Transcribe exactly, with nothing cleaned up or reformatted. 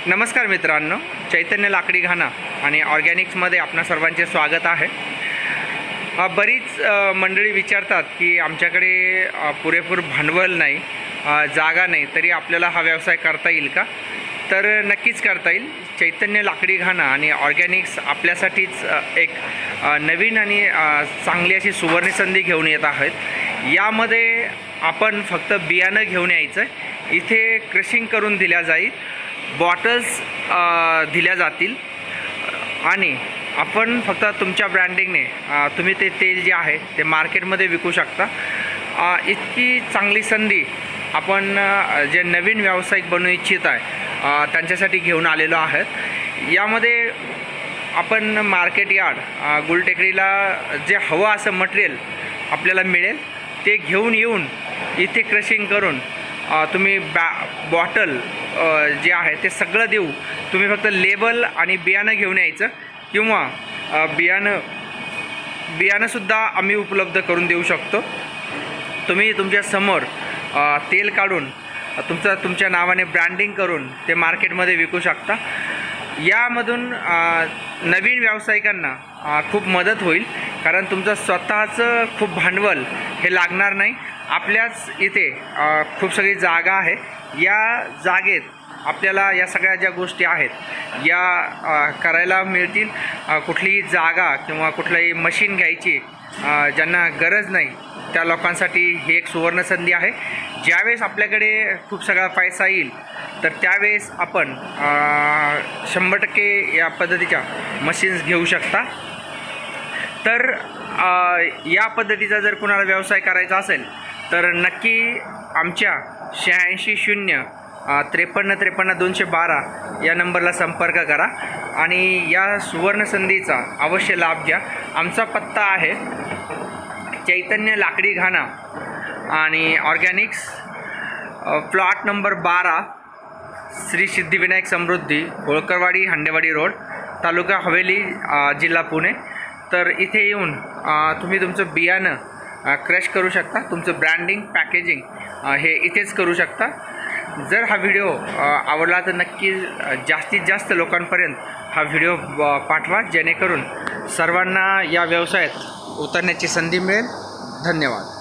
नमस्कार मित्रांनो, चैतन्य लाकडी घाणा आणि ऑर्गॅनिक्समध्ये आपणा सर्वांचे स्वागत आहे। बरीच मंडळी विचारतात की आमच्याकडे पुरेपूर भांडवल नाही, जागा नाही, तरी आपल्याला हा व्यवसाय करता येईल का? तर नक्कीच करता येईल। चैतन्य लाकडी घाणा आणि ऑर्गॅनिक्स आपल्यासाठीच एक नवीन आणि चांगली अशी सुवर्ण संधी घेऊन येत आहेत। यामध्ये आपण फक्त बियाणं घेऊन यायचं आहे, इथे क्रशिंग करून दिल्या जाईल, बॉटल्स दिल्या जातील आणि आपण फक्त तुमच्या ब्रँडिंगने तुम्ही ते तेल जे आहे ते मार्केटमध्ये विकू शकता। इतकी चांगली संधी आपण जे नवीन व्यावसायिक बनू इच्छित आहे त्यांच्यासाठी घेऊन आलेलो आहोत। यामध्ये आपण मार्केट यार्ड गुलटेकडीला जे हवं असं मटेरियल आपल्याला मिळेल ते घेऊन येऊन इथे क्रशिंग करून तुम्ही बॅ बॉटल जे आहे ते सगळं देऊ। तुम्ही फक्त लेबल आणि बियाणं घेऊन यायचं किंवा बियाणं बियाणंसुद्धा आम्ही उपलब्ध करून देऊ शकतो। तुम्ही तुमच्या समोर तेल काढून तुमचं तुमच्या नावाने ब्रँडिंग करून ते मार्केटमध्ये विकू शकता। यामधून नवीन व्यावसायिकांना खूप मदत होईल, कारण तुमचं स्वतःचं खूप भांडवल हे लागणार नाही। आपल्याच इथे खूप सगळी जागा आहे, या जागेत आपल्याला या सगळ्या ज्या गोष्टी आहेत या करायला मिळतील। कुठलीही जागा किंवा कुठलंही मशीन घ्यायची ज्यांना गरज नाही त्या लोकांसाठी ही एक सुवर्ण संधी आहे। ज्यावेळेस आपल्याकडे खूप सगळा पैसा येईल तर त्यावेळेस आपण शंभर टक्के या पद्धतीच्या मशीन्स घेऊ शकता। तर या पद्धतीचा जर कोणाला व्यवसाय करायचा असेल तर नक्की आमच्या शहाऐंशी शून्य त्रेपन्न त्रेपन्न दोनशे बारा या नंबरला संपर्क करा आणि या सुवर्ण संधीचा अवश्य लाभ घ्या। आमचा पत्ता आहे चैतन्य लाकडी घाणा आणि ऑर्गॅनिक्स, प्लॉट नंबर बारा, श्री सिद्धिविनायक समृद्धी, होळकरवाडी, हंडेवाडी रोड, तालुका हवेली, जिल्हा पुणे। तर इथे येऊन तुम्ही तुमचं बियाणं क्रश करू शकता, तुमचं ब्रँडिंग पॅकेजिंग हे इथेच करू शकता। जर हा व्हिडिओ आवडला तर नक्की जास्तीत जास्त लोकांपर्यंत हा व्हिडिओ पाठवा, जेणेकरून सर्वांना या व्यवसायात उतरण्याची संधी मिळेल। धन्यवाद।